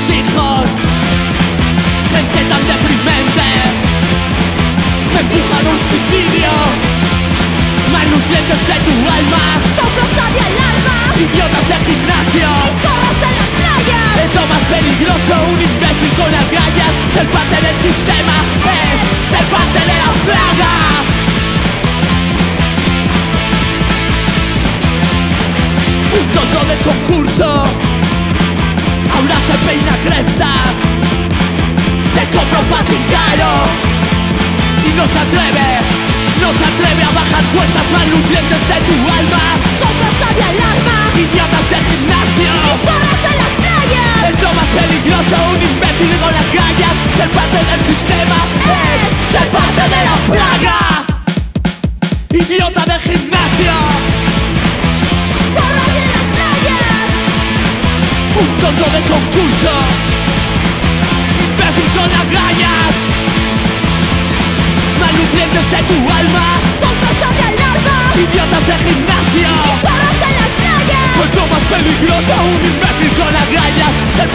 hijos. Gente tan deprimente, me empujan a un suicidio. Malnutrientes de tu alma, Focos de alarma, idiotas de gimnasio. y zorros en las playas. Es lo más peligroso, un imbécil con agallas. Ser parte del sistema es ser parte de la plaga. Un tonto de concurso ahora se peina cresta, se compra un patín caro y no se atreve a bajar cuestas. Malnutrientes de tu alma, Focos de alarma, idiotas de gimnasio. y zorros en las playas. Es lo más peligroso, un imbécil con las gallas. Ser parte del sistema es ser parte de la plaga. Idiota de gimnasio, Zorros en las playas. un tonto de concurso, imbécil con las gallas. Malnutrientes de tu alma, Focos de alarma, idiotas de gimnasio. y zorros en las playas. Es lo más peligroso, un imbécil con las gallas. Ser